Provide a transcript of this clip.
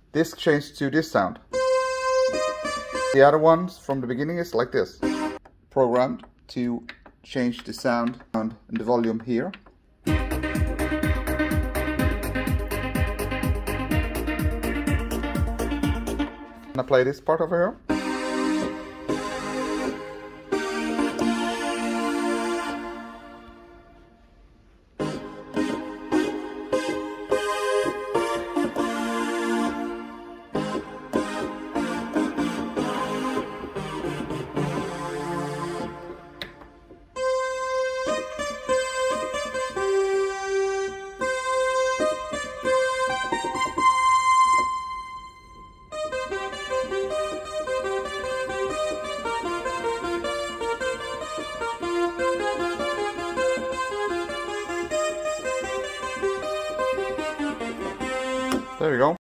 this changed to this sound. The other ones from the beginning is like this. Programmed to change the sound and the volume here. And I play this part over here. There you go.